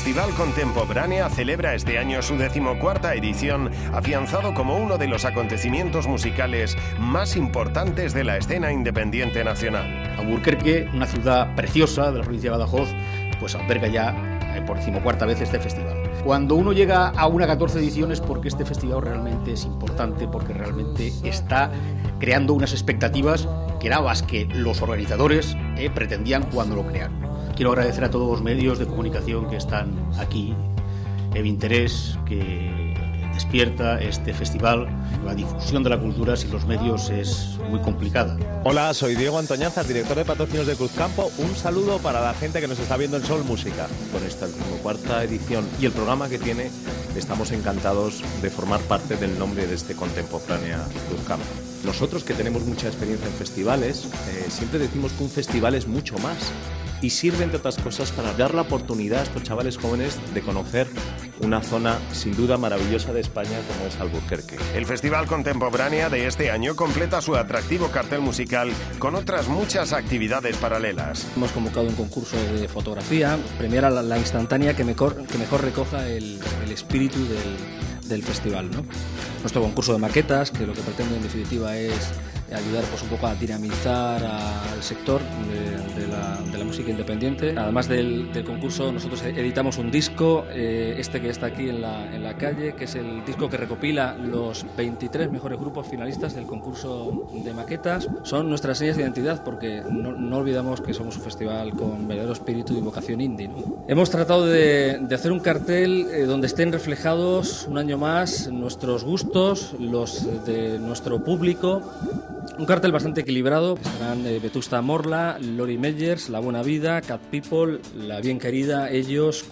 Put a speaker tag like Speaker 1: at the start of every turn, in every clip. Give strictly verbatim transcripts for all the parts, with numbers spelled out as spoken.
Speaker 1: Festival Contemporánea celebra este año su decimocuarta edición, afianzado como uno de los acontecimientos musicales más importantes de la escena independiente nacional.
Speaker 2: Alburquerque, una ciudad preciosa de la provincia de Badajoz, pues alberga ya eh, por decimocuarta vez este festival. Cuando uno llega a una catorce ediciones, porque este festival realmente es importante, porque realmente está creando unas expectativas que eran las que los organizadores eh, pretendían cuando lo crearon. Quiero agradecer a todos los medios de comunicación que están aquí, el interés que despierta este festival. La difusión de la cultura sin los medios es muy complicada.
Speaker 3: Hola, soy Diego Antoñanzas, director de patrocinios de Cruzcampo. Un saludo para la gente que nos está viendo en Sol Música. Con esta decimocuarta edición y el programa que tiene, estamos encantados de formar parte del nombre de este Contemporánea Cruzcampo. Nosotros, que tenemos mucha experiencia en festivales, eh, siempre decimos que un festival es mucho más. Y sirve, entre otras cosas, para dar la oportunidad a estos chavales jóvenes de conocer una zona sin duda maravillosa de España como es Alburquerque.
Speaker 1: El Festival Contemporánea de este año completa su atractivo cartel musical con otras muchas actividades paralelas.
Speaker 4: Hemos convocado un concurso de fotografía, premiar a la, la instantánea que mejor, que mejor recoja el, el espíritu del, del festival, ¿no? Nuestro concurso de maquetas, que lo que pretende en definitiva es ayudar pues un poco a dinamizar al sector de, de, la, de la música independiente. Además del, del concurso, nosotros editamos un disco, eh, este que está aquí en la, en la calle, que es el disco que recopila los veintitrés mejores grupos finalistas del concurso de maquetas. Son nuestras señas de identidad, porque no, no olvidamos que somos un festival con verdadero espíritu y vocación indie, ¿no? Hemos tratado de, de hacer un cartel eh, donde estén reflejados un año más nuestros gustos, los de nuestro público. Un cartel bastante equilibrado. Estarán eh, Vetusta Morla, Lori Meyers, La Buena Vida, Cat People, La Bien Querida, Ellos.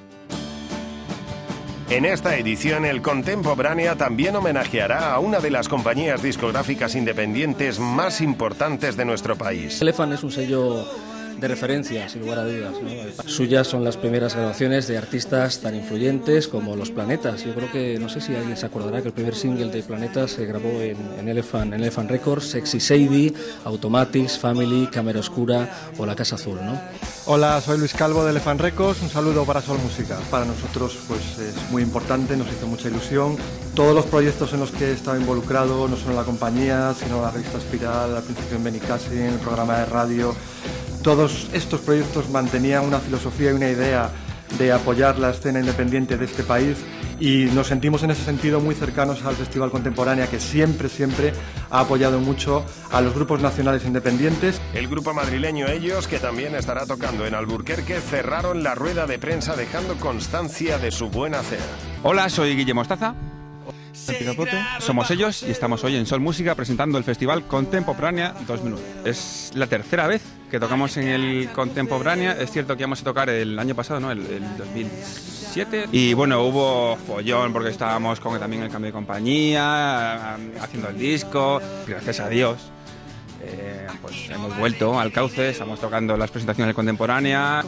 Speaker 1: En esta edición, el Contemporánea también homenajeará a una de las compañías discográficas independientes más importantes de nuestro país.
Speaker 4: Elephant es un sello de referencia, sin lugar a dudas, ¿no? Suyas son las primeras grabaciones de artistas tan influyentes como Los Planetas. Yo creo que, no sé si alguien se acordará, que el primer single de Planetas se grabó en, en, Elephant, en Elephant Records, Sexy Sadie, Automatics, Family, Cámara Oscura o La Casa Azul, ¿no?
Speaker 5: Hola, soy Luis Calvo de Elephant Records, un saludo para Sol Música. Para nosotros pues es muy importante, nos hizo mucha ilusión. Todos los proyectos en los que he estado involucrado, no solo la compañía, sino la revista Espiral, al principio en Benicassin, el programa de radio. Todos estos proyectos mantenían una filosofía y una idea de apoyar la escena independiente de este país, y nos sentimos en ese sentido muy cercanos al Festival Contemporánea, que siempre, siempre ha apoyado mucho a los grupos nacionales independientes.
Speaker 1: El grupo madrileño Ellos, que también estará tocando en Alburquerque, cerraron la rueda de prensa dejando constancia de su buen hacer.
Speaker 6: Hola, soy Guille Mostaza. Somos Ellos y estamos hoy en Sol Música presentando el Festival Contemporánea dos mil nueve. Es la tercera vez que tocamos en el Contemporánea. Es cierto que íbamos a tocar el año pasado, ¿no? El, el dos mil siete. Y bueno, hubo follón porque estábamos con también el cambio de compañía, haciendo el disco. Gracias a Dios, eh, pues hemos vuelto al cauce, estamos tocando las presentaciones del Contemporánea.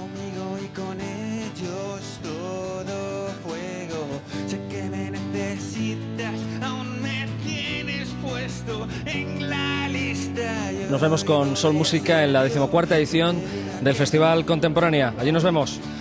Speaker 4: Nos vemos con Sol Música en la decimocuarta edición del Festival Contemporánea. Allí nos vemos.